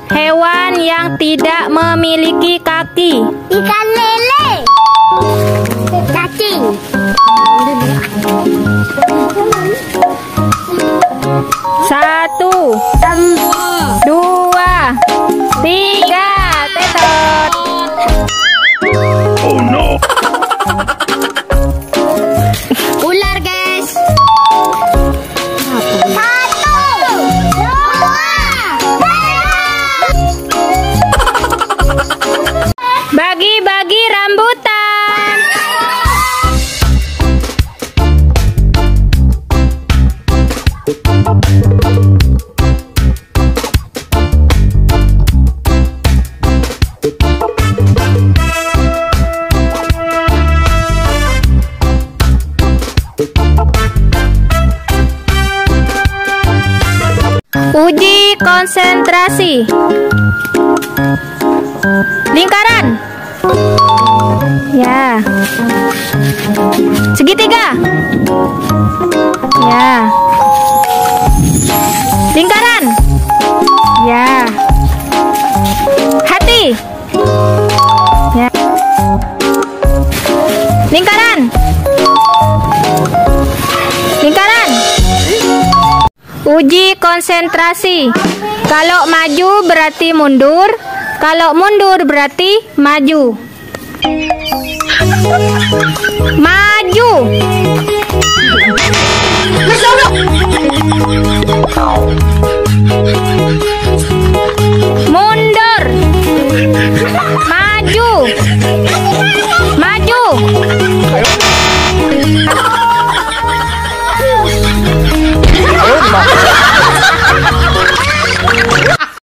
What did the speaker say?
hewan yang tidak memiliki kaki? Ikan lele. Cacing. Satu, dua, tiga, tetot. Oh no. Ular, guys. Satu, dua, Bagi-bagi rambutan. Uji konsentrasi. Lingkaran. Ya. Segitiga. Ya. Lingkaran. Ya. Hati. Ya. Lingkaran. Lingkaran. Uji konsentrasi. Kalau maju berarti mundur, kalau mundur berarti maju. Maju. Let's go.